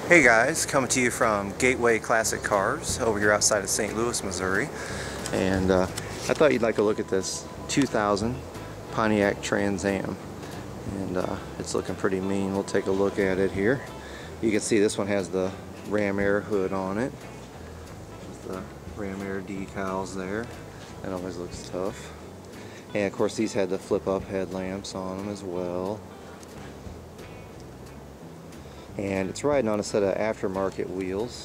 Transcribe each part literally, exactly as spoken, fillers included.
Hey guys, coming to you from Gateway Classic Cars over here outside of Saint Louis, Missouri. And uh, I thought you'd like to look at this two thousand Pontiac Trans Am. And uh, it's looking pretty mean. We'll take a look at it here. You can see this one has the Ram Air hood on it. With the Ram Air decals there. That always looks tough. And of course these had the flip up headlamps on them as well. And it's riding on a set of aftermarket wheels.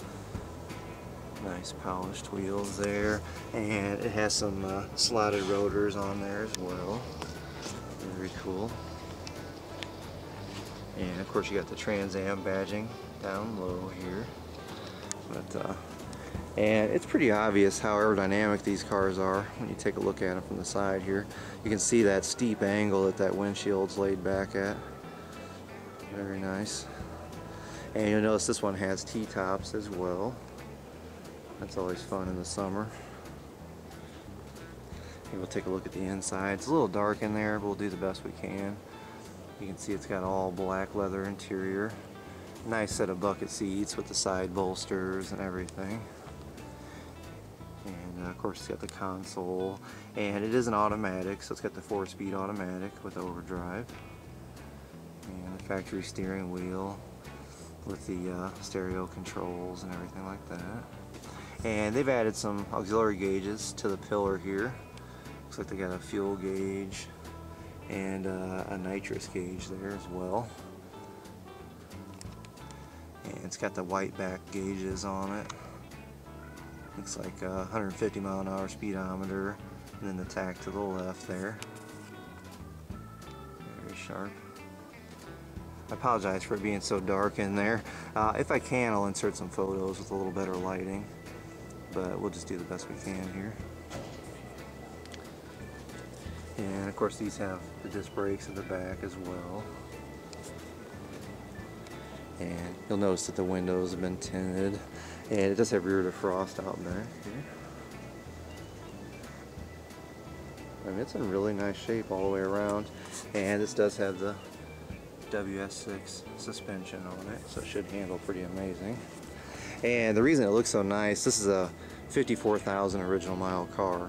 Nice polished wheels there. And it has some uh, slotted rotors on there as well. Very cool. And of course you got the Trans Am badging down low here. But uh, and it's pretty obvious how aerodynamic these cars are when you take a look at them from the side here. You can see that steep angle that that windshield's laid back at. Very nice. And you'll notice this one has T-tops as well. That's always fun in the summer. And we'll take a look at the inside. It's a little dark in there, but we'll do the best we can. You can see it's got all black leather interior. Nice set of bucket seats with the side bolsters and everything. And uh, of course it's got the console. And it is an automatic, so it's got the four-speed automatic with overdrive. And the factory steering wheel with the uh, stereo controls and everything like that. And they've added some auxiliary gauges to the pillar here. Looks like they got a fuel gauge and uh, a nitrous gauge there as well. And it's got the white back gauges on it. Looks like a one hundred fifty mile an hour speedometer, and then the tack to the left there. Very sharp. I apologize for it being so dark in there. Uh, if I can, I'll insert some photos with a little better lighting, but we'll just do the best we can here. And of course these have the disc brakes in the back as well. And you'll notice that the windows have been tinted, and it does have rear defrost out back here. I mean, it's in really nice shape all the way around, and this does have the W S six suspension on it, so it should handle pretty amazing. And the reason it looks so nice, this is a fifty-four thousand original mile car.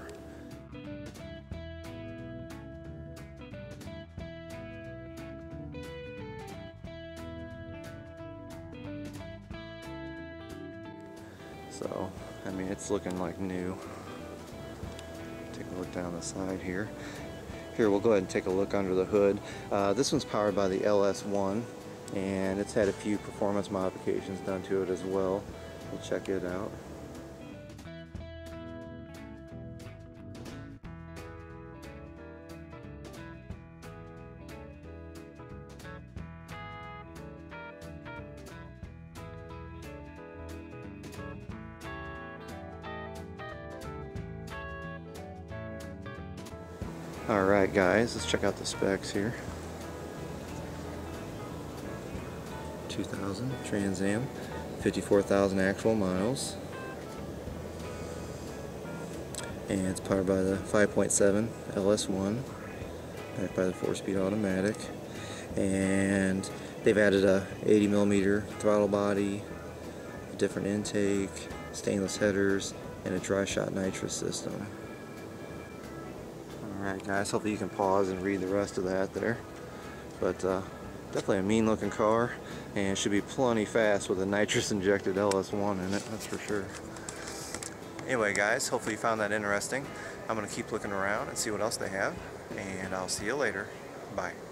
So, I mean, it's looking like new. Take a look down the side here. Here, we'll go ahead and take a look under the hood. Uh, this one's powered by the L S one, and it's had a few performance modifications done to it as well. We'll check it out. Alright guys, let's check out the specs here. two thousand Trans Am, fifty-four thousand actual miles. And it's powered by the five point seven L S one, backed by the four-speed automatic. And they've added a eighty millimeter throttle body, a different intake, stainless headers, and a dry shot nitrous system. Alright guys, hopefully you can pause and read the rest of that there. But uh, definitely a mean looking car, and it should be plenty fast with a nitrous-injected L S one in it, that's for sure. Anyway guys, hopefully you found that interesting. I'm going to keep looking around and see what else they have, and I'll see you later. Bye.